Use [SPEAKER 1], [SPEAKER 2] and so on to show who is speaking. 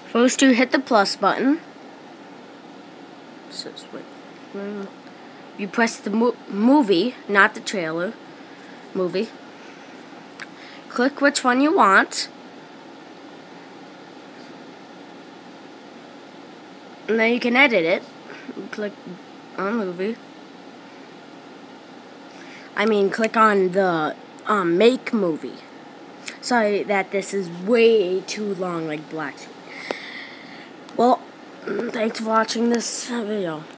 [SPEAKER 1] First, you hit the plus button. You press the movie, not the trailer. Movie. Click which one you want. And then you can edit it. Click on movie. Click on the make movie. Sorry that this is way too long, like black screen. Well, thanks for watching this video.